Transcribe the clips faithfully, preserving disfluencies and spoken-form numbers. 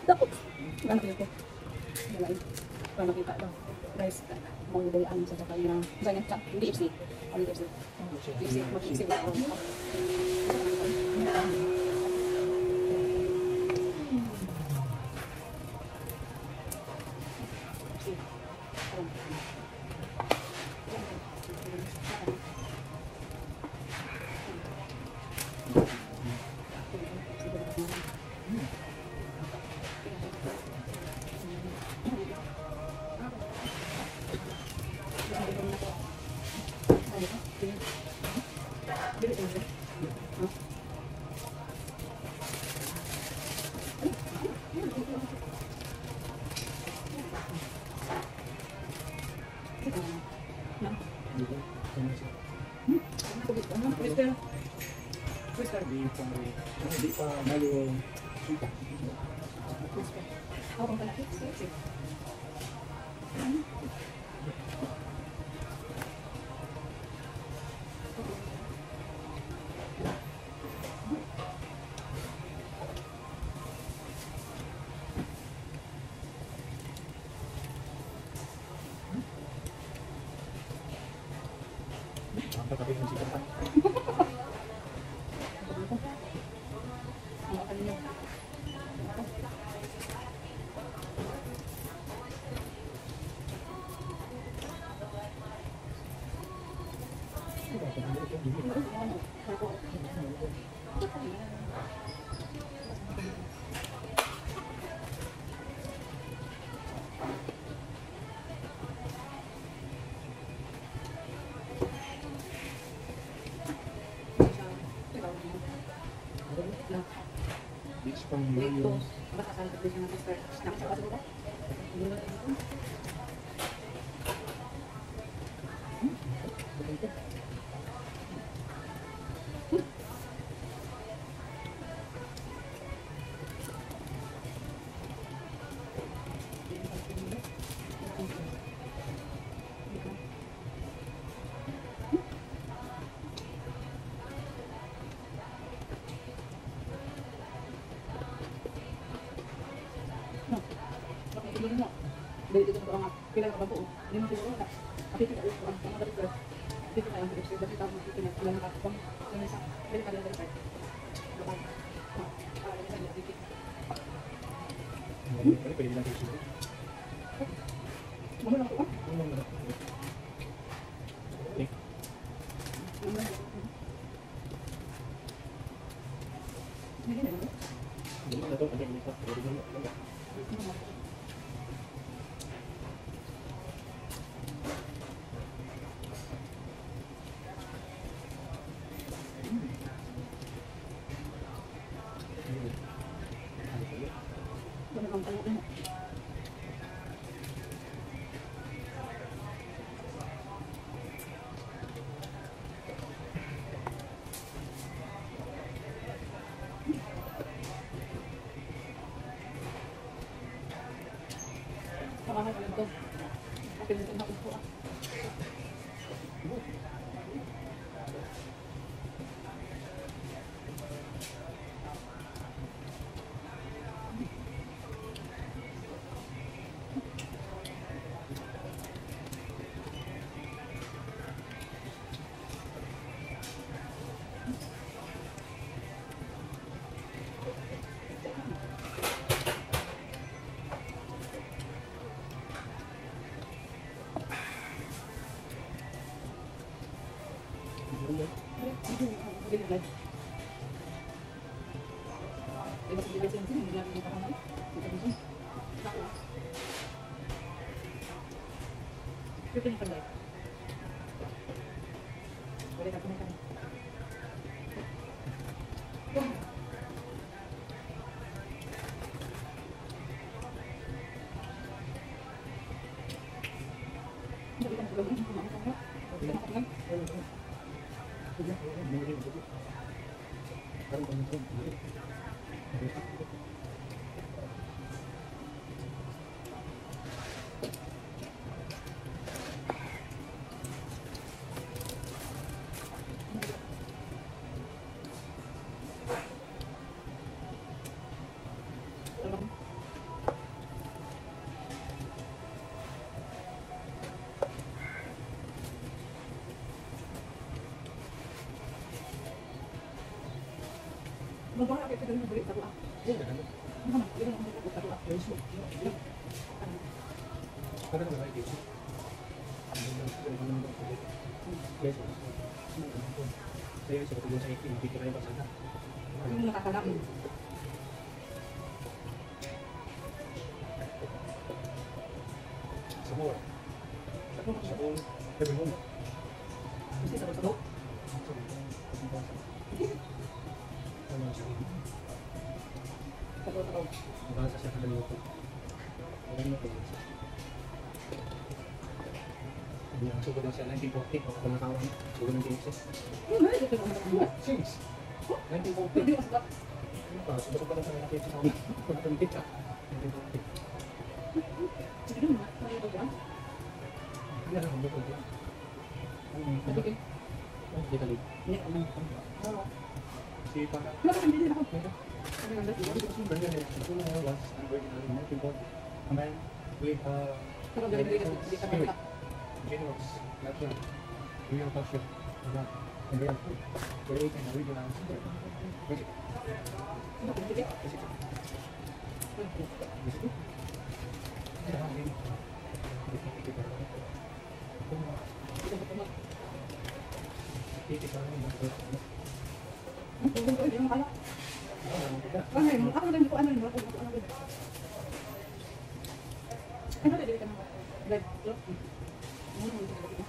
Ano ko? Dalain. Para makita daw. Guys, mo yung dayaan sa sakay na. Sa niya, hindi F C. Ano F C? F C, mag-F C ba? Hindi pa mayo suka. Ako pala. Sige. Ang kapatid ng sikap. It's from Mayo. Baka sa akin na sister. Snack sa baso ko. Dari itu orang pilih apa tuh? Lima puluh orang. Tapi tidak ada orang sama dari kelas. Tapi kita yang berusia dari tahun itu punya punya apa pun yang bisa dari kalian dari saya. Lepas, kalau kita lihat dikit. Ini kali pilih lagi sih. Mau nak apa? Nih. Ini ada. Ini ada tuh ada ini tuh. Jadi enggak. Sama ka ito. Akin ito na upo ah. ganun balik sa tuwa. Hindi na ano. Ano naman, ganun ang balik sa tuwa. Yes, mo. Ano? Para naman ay dito. Ano lang, ano lang ang pwede. Yes, mo. Kaya sa katulong sa ikin, hindi ka rin pasada. Yung nakakalain. Sabor. Sa tuwa. Sabor. Every home. Kasi sa tuwa. Ano ang sabihin? Sa tuwa. Sa tuwa. Nabasa siya kaluluto. Ano yung pwede? Hindi ang sugod na siya nineteen forty. Ako pa nakawan. Sugod ng K F C. Yun na, ito yung mga Since nineteen forty. Hindi ko sa Ano pa? Sugod pa lang sa mga K F C sa una. Kung natin kita. nineteen forty. sige doon, may ito dyan. Hindi na lang. Hindi ko lang. Ano Sabi ko, Hindi ka lang. hindi ko lang. Oo. Si Paka. Wala ka hindi din ako. Ito. Sabi nga, dati, Ito si Brenda Lee. Ito na was unbreakable in nineteen forty. A man with a pero galing galing kasi hindi ka spirit, makita. generous, natural, real passion, love, and real food. Creating a regional center. Basic. Ano, hindi ka? Basic. Basic. Ito ang game. Basic. Ito ang game. Ito ba ito? Ito ang game. Ito ba ito? Hindi mo kaya. Ano yun? Ako na hindi ko ano yun. Ako ako ano yun. Ano na dili ka naman? Red. Ito? Ano na dili ka naman?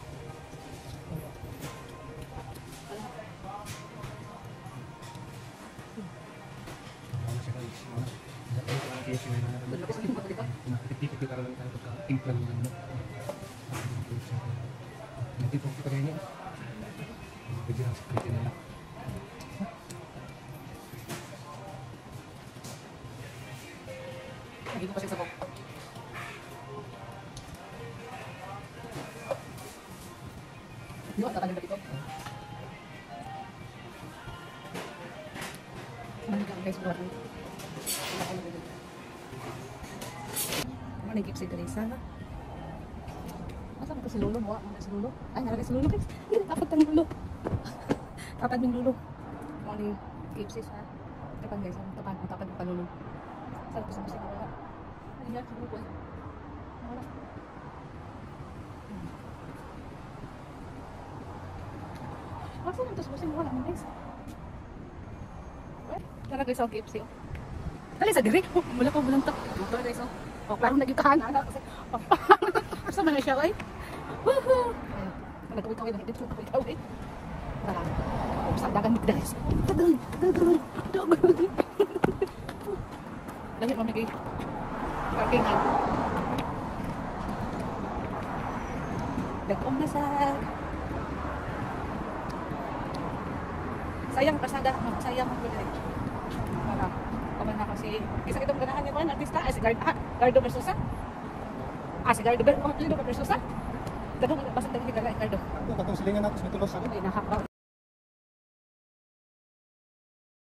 Nagito kasi sa bok. Di ba tatagal na dito? Ano ka guys, bro? Ano nagip si Teresa? Asa ba si Lolo mo? Ano si Lolo? Ay, nalagay si Lolo guys. Hindi tapad tang Lolo. Tapad ng Lolo. Mo ni gip sa tapad guys, ang tapad ang tapad ng Lolo. Saan ko sa musik wala? Hindi na siguro eh. Wala. Asa nang tos musik wala man guys. Tara guys, ang K F C. Dali sa diri. Oh, wala ko walang tak. Motor guys oh. Oh, klaro na gitahan ana kasi. Asa man na siya ay? Woohoo! Nagkawit-kawit na dito, kawit-kawit. Tara. Oh, sa dagan guys. Dagan, dagan, dagan. Dahil mamigay parking na. Dagong nasag. Sayang pasada, sayang ang gulay. Para kaman na kasi isa itong ganahan niya ko ng artista ay si Gardo, ah, Gardo Versosa. Ah, si Gardo Gardo Versosa. Gardo basta daging kagay Gardo. Ako katong silingan natin sa tulos ako. Ay nahakaw.